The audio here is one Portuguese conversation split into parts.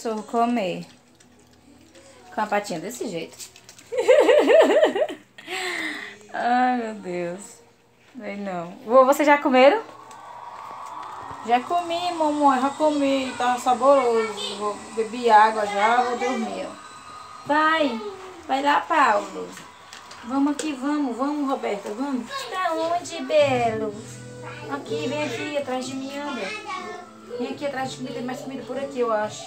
cachorro comer. Com a patinha desse jeito. Ai, meu Deus. Vem não. Vocês já comeram? Já comi, mamãe. Já comi. Tá saboroso. Vou beber água já, vou dormir. Vai. Vai lá, Paulo. Vamos aqui, vamos. Vamos, Roberta, vamos. Pra onde, Belo? Aqui, vem aqui, atrás de mim, anda. Vem aqui atrás de comida, tem mais comida por aqui, eu acho.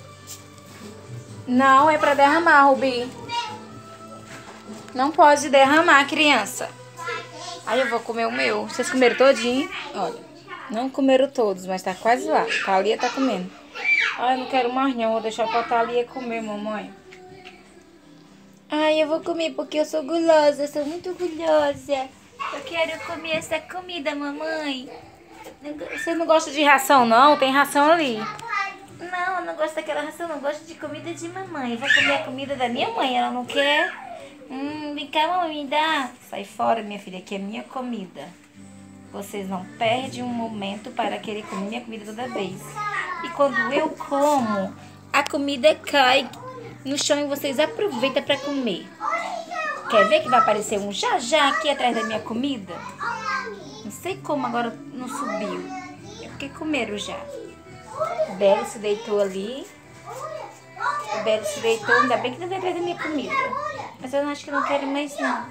Não, é pra derramar, Rubi. Não pode derramar, criança. Aí eu vou comer o meu. Vocês comeram todinho? Olha, não comeram todos, mas tá quase lá. Thalia tá comendo. Ai, eu não quero mais não, vou deixar pra Thalia comer, mamãe. Ai, eu vou comer porque eu sou gulosa, sou muito gulosa. Eu quero comer essa comida, mamãe. Você não gosta de ração, não? Tem ração ali. Não, eu não gosto daquela ração, não. Eu gosto de comida de mamãe. Eu vou comer a comida da minha mãe, ela não quer? Vem cá, mamãe, me dá. Sai fora, minha filha, que é minha comida. Vocês não perdem um momento para querer comer minha comida toda vez. E quando eu como, a comida cai no chão e vocês aproveitam para comer. Quer ver que vai aparecer um já aqui atrás da minha comida? Não sei como agora não subiu. É porque comeram já. O Belo se deitou ali. O Belo se deitou, ainda bem que não vai atrás da minha comida. Mas eu acho que não quero mais não.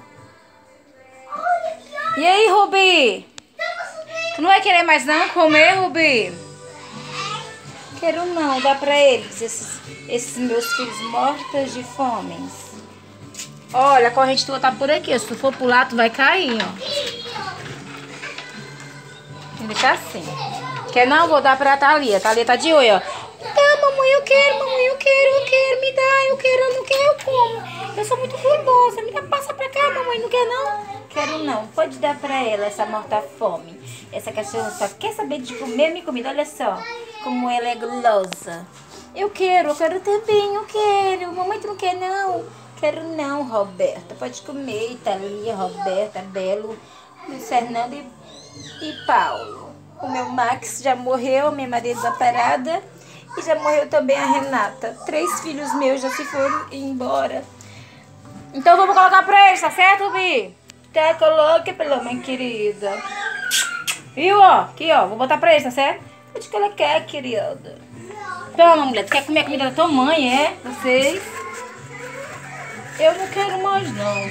E aí, Rubi? Tu não vai querer mais não comer, Rubi? Quero não, dá pra eles, esses meus filhos mortos de fome. Olha, a corrente tua tá por aqui. Se tu for pular, tu vai cair, ó. Tem que deixar assim. Quer não? Vou dar pra Thalia. Thalia tá de olho, ó. Tá, mamãe, eu quero, me dá, eu quero, eu não quero, eu como. Eu sou muito gulosa, me dá, passa pra cá, mamãe, não quer não? Quero não, pode dar pra ela essa morta-fome. Essa cachorra só quer saber de comer minha comida, olha só como ela é gulosa. Eu quero também, eu quero. Mamãe, tu não quer não? Quero não, Roberta, pode comer, Thalia, Roberta, Belo, Luiz Fernando e Paulo. O meu Max já morreu, minha Maria desamparada. E já morreu também a Renata. 3 filhos meus já se foram embora. Então vamos colocar pra eles, tá certo, Rubi? Tá, coloca pela mãe querida. Viu, ó? Aqui, ó. Vou botar pra eles, tá certo? Onde que ela quer, querida? Toma, mulher. Tu quer comer a comida da tua mãe, é? Vocês? Eu não quero mais, não.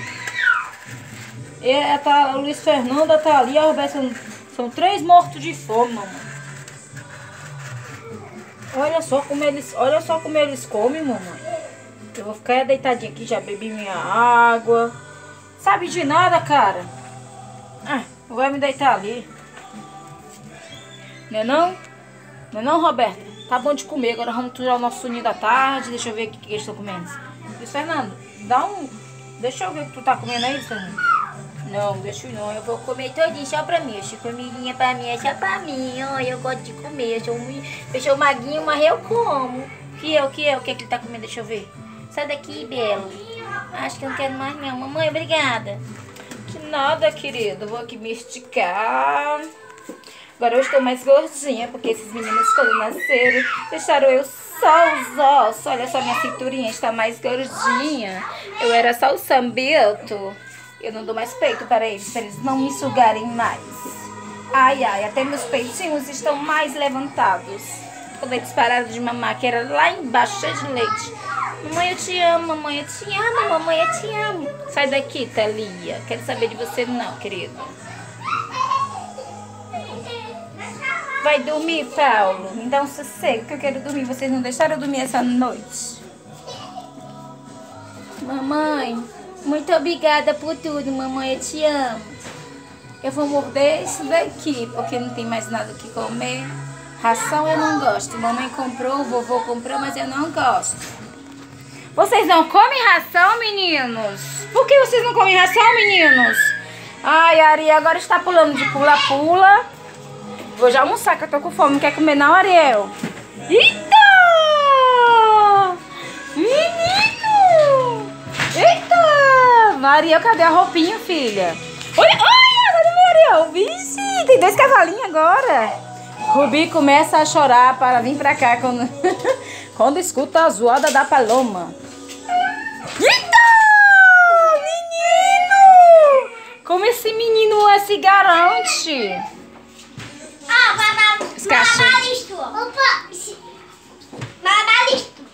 O Luiz Fernando, a Thalia e a Roberta são 3 mortos de fome, mamãe. Olha só como eles comem, mamãe. Eu vou ficar deitadinha aqui, já bebi minha água. Sabe de nada, cara. Eu vou me deitar ali. Não é não? Não é não, Roberta? Tá bom de comer, agora vamos tirar o nosso soninho da tarde. Deixa eu ver o que eles estão comendo. Luiz Fernando, deixa eu ver o que tu tá comendo aí, Luiz Fernando. Não, deixa não, eu vou comer todinho só pra mim. Essa comidinha pra mim é só pra mim. Ó, eu gosto de comer. Eu sou maguinho, mas eu como. O que é que ele tá comendo? Deixa eu ver. Sai daqui, Belo. Acho que eu não quero mais não. Mamãe, obrigada. De nada, querido. Vou aqui me esticar. Agora eu estou mais gordinha, porque esses meninos quando nasceram deixaram eu só os ossos. Olha só, minha cinturinha está mais gordinha. Eu era só o sambito. Eu não dou mais peito para eles não me sugarem mais. Ai, até meus peitinhos estão mais levantados. Quando eles pararam de mamar, que era lá embaixo, cheio de leite. Mamãe, eu te amo, mamãe, eu te amo, mamãe, eu te amo. Sai daqui, Thalia. Quero saber de você não, querido. Vai dormir, Paulo? Me dá um sossego que eu quero dormir. Vocês não deixaram eu dormir essa noite. Mamãe, muito obrigada por tudo, mamãe, eu te amo. Eu vou morder isso daqui, porque não tem mais nada o que comer. Ração eu não gosto. Mamãe comprou, o vovô comprou, mas eu não gosto. Vocês não comem ração, meninos? Por que vocês não comem ração, meninos? Ai, Ari, agora está pulando de pula-pula. Vou já almoçar, que eu tô com fome. Não quer comer não, Ariel? Eita! Menino! Eita! Ariel, cadê a roupinha, filha? Olha, cadê meu Ariel? Vixe, tem 2 cavalinhos agora. Rubi começa a chorar para vir pra cá quando quando escuta a zoada da Paloma. Eita! Menino! Como esse menino se garante? Malabarista. Opa! Malabarista.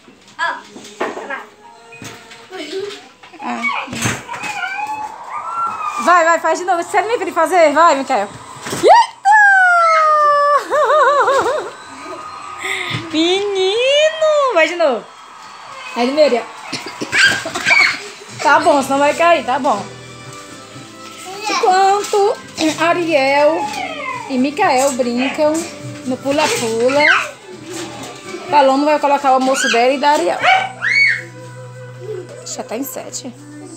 Vai, faz de novo. Você não me pediu fazer? Vai, Micael. Eita! Menino! Vai de novo. Aí, Miriam. Tá bom, senão vai cair, tá bom. Enquanto Ariel e Micael brincam no pula-pula, Paloma vai colocar o almoço dela e da Ariel. Já tá em 7.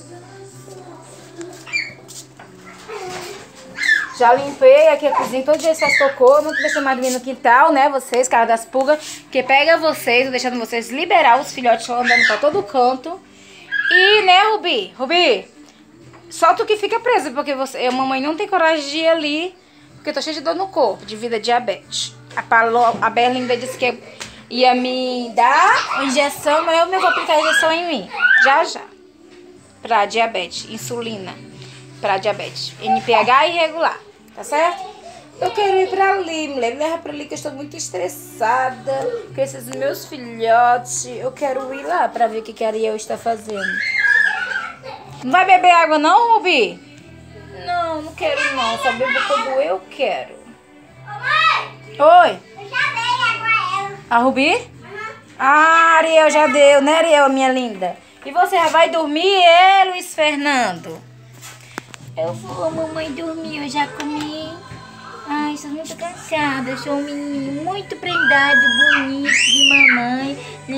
Já limpei aqui a cozinha, todo dia vocês tocou, não tô deixando mais dormir no quintal, né, vocês, cara das pulgas, que pega vocês, tô deixando vocês liberar os filhotes andando pra todo canto. E, né, Rubi, só tu que fica presa, porque a mamãe não tem coragem de ir ali, porque eu tô cheia de dor no corpo, devido a diabetes. A Berlinda disse que ia me dar uma injeção, mas eu vou aplicar a injeção em mim, já. Pra diabetes, insulina. Pra diabetes, NPH irregular, tá certo? Eu quero ir pra ali, mulher, leva pra ali que eu estou muito estressada com esses meus filhotes. Eu quero ir lá pra ver o que a Ariel está fazendo. Não vai beber água não, Rubi? Não quero não, só bebo quando eu quero. Oi? Eu já dei água a ela. A Rubi? Ah, Ariel já deu, né, Ariel, minha linda? E você já vai dormir, Luiz Fernando? Eu vou, mamãe, dormir, eu já comi. Ai, estou muito cansada. Eu sou um menino muito prendado, bonito de mamãe.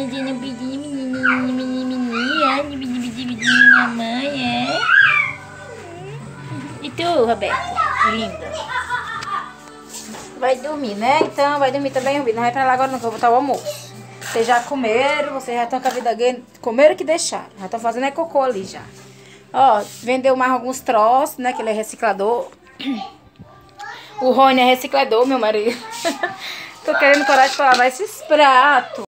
Mamãe, é? E tu, Roberto? Linda. Vai dormir, né? Então, vai dormir também, Rubi. Não vai pra lá agora não, que eu vou botar o almoço. Vocês já comeram, vocês já estão com a vida ganha. Comeram que deixaram. Já estão fazendo cocô ali já. Ó, vendeu mais alguns troços, né? Que ele é reciclador. O Rony é reciclador, meu marido. Tô querendo parar de lavar esses pratos.